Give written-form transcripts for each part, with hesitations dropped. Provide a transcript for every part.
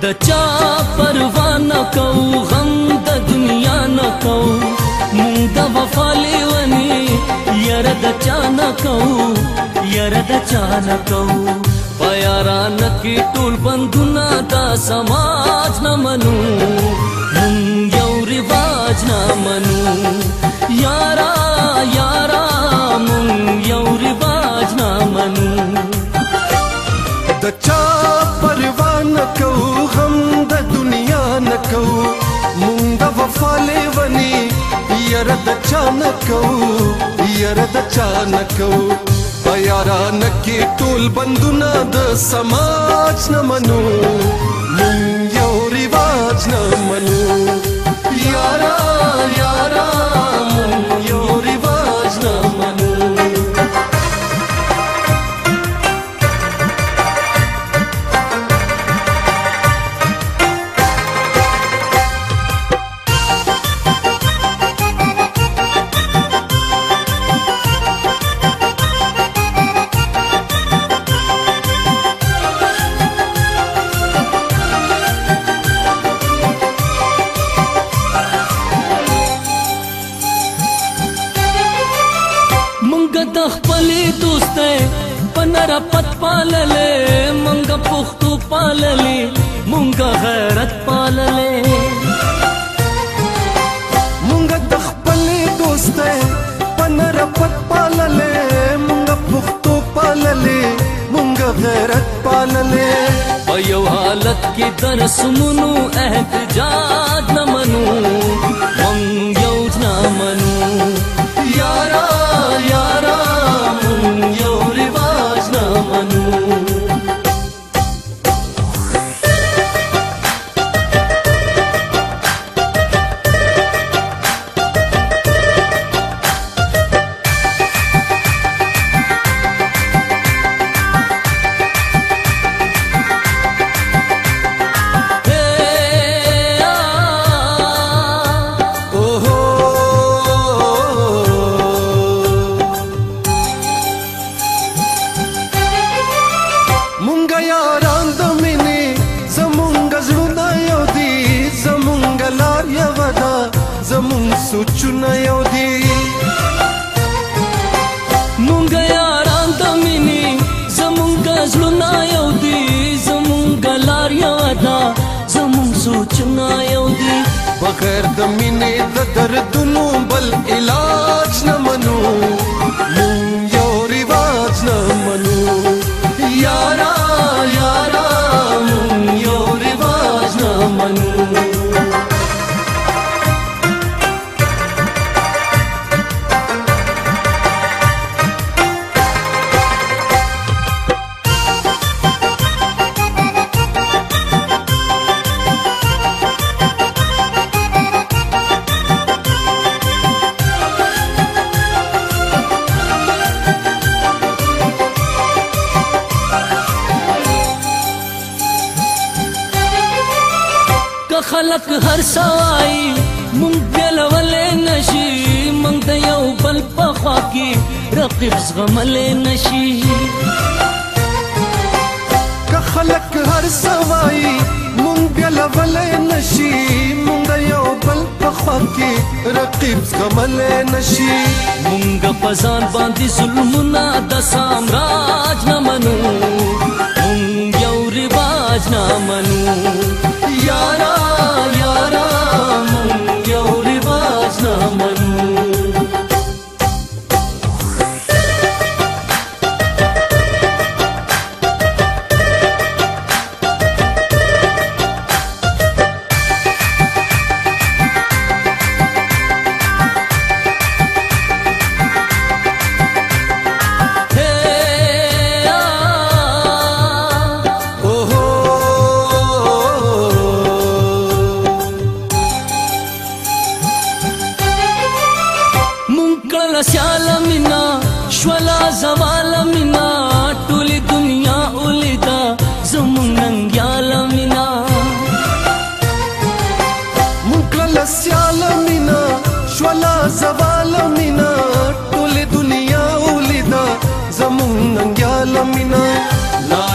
چا پروا نه کوو غم د دنیا نه کوو مونږ د وفا لیونی یاره د چا نه کوو یاره د چا نه کوو په یارانه کې ټول بندونه دا سماج نه منو مونږ یو رواج نه منو یارا یارا مونږ یو رواج نه منو د چا پروا نه کوو غم د دنیا نه کوو مونږ د وفا لیونی یاره د چا نه کوو یاره د چا نه کوو په یارانه کې ټول بندونه د سماج نه منو مونږ یو رواج نه منو یارا یارا مونږ یو رواج نه منو د خپلې دوستۍ په نره پت پاللې مونږ پښتو پاللې مونږ غیرت پاللې مونږ د خپلې دوستۍ په نره پت پاللې مونږ پښتو پاللې مونږ غیرت پاللې په یو حالت کې د رسمونو احتجاج نه منو مونږ یو نه منو یارا یارا مونږ یو رواج نه منو زمونږ سوچونه یو دي مونږ یاران د مینې زمونږ زړونه یو دي زمونږ لار یو ده زمونږ سوچونه یو دي بغیر د مینې د دردونو بل علاج نه منو مونږ یو رواج نه منو یارا یارا مونږ یو رواج نه منو خلق هر سوای مونږ بیلولې نشي مونږ د یو بل په خوا کې رقیب زغملې نشي که خلق هر سوای مونږ بیلولې نشي مونږ د یو بل په خوا کې رقیب زغملې نشي مونږ په ځان باندې ظلمونه د سامراج نه منو مونږ یو رواج نه منو یارا یارا مونږ یو رواج نه منو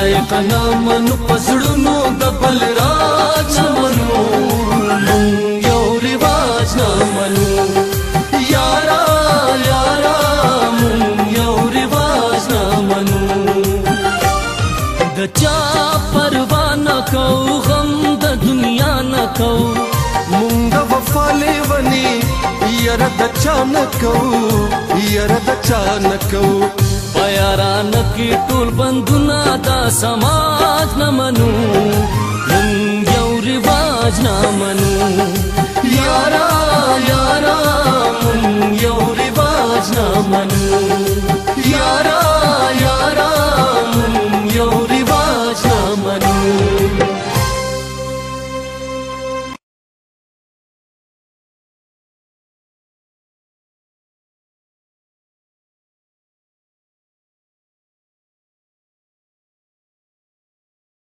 لایق نه منو پسړونو د بل راج نه منو مونږ یو رواج نه منو یارا یارا مونږ یو رواج نه منو د چا پروا نه کوو غم د دنیا نه کوو مونږ د وفا لیونی یاره د چا نه کوو یاره د چا نه کوو په یارانه کې ټول بندونه دا سماج نه منو مونږ یو رواج نه منو یارا یارا